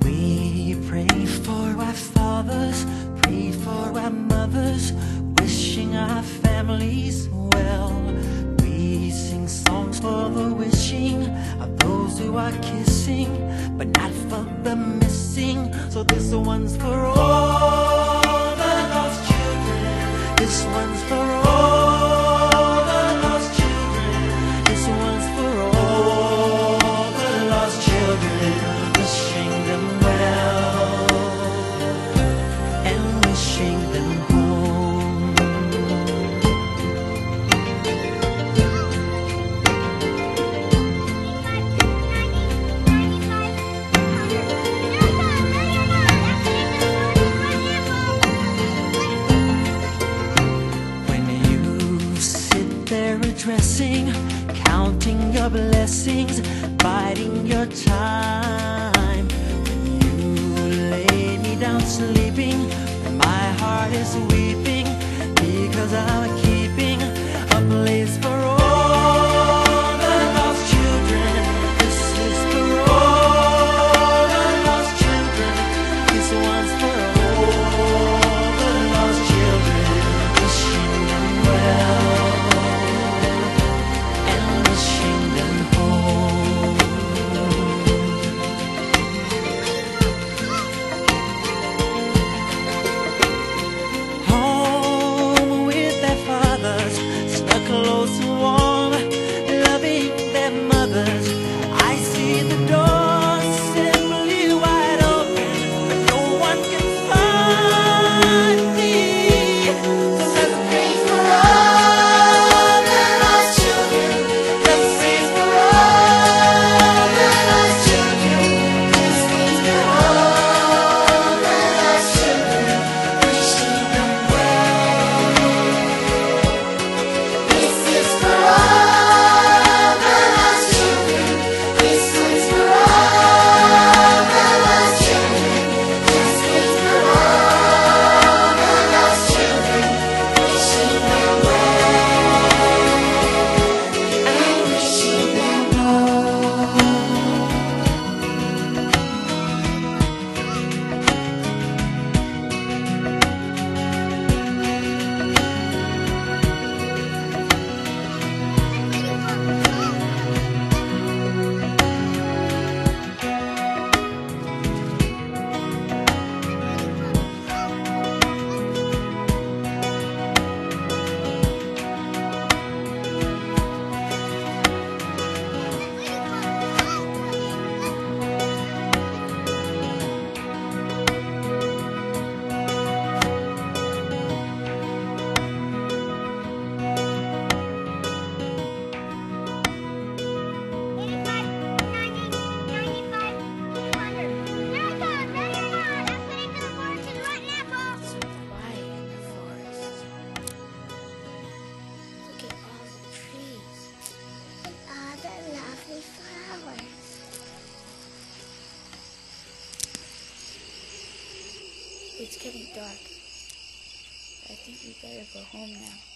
We pray for our fathers, pray for our mothers, wishing our families well. We sing songs for the wishing of those who are kissing, but not for the missing. So this one's for all the lost children. This one's for all the lost children. This one's for all the lost children, wishing them well and wishing them home. When you sit there addressing, counting your blessings, biding your time, when you lay me down sleeping, my heart is weeping because I'm keeping a place for all the lost children. This is for all the lost children. This one's for all the lost children, wishing them well and wishing them home. Home with their fathers, stuck close and warm, loving their mothers. I see the door simply wide open, but no one can find me. So let's pray for all the lost children. Let's pray for all the lost children. Let's pray for all the lost children, wishing them well. This is for all the lost children. This one's for all the lost children. This one's for all the lost children, wishing them well and wishing them home. It's getting dark. I think we better go home now.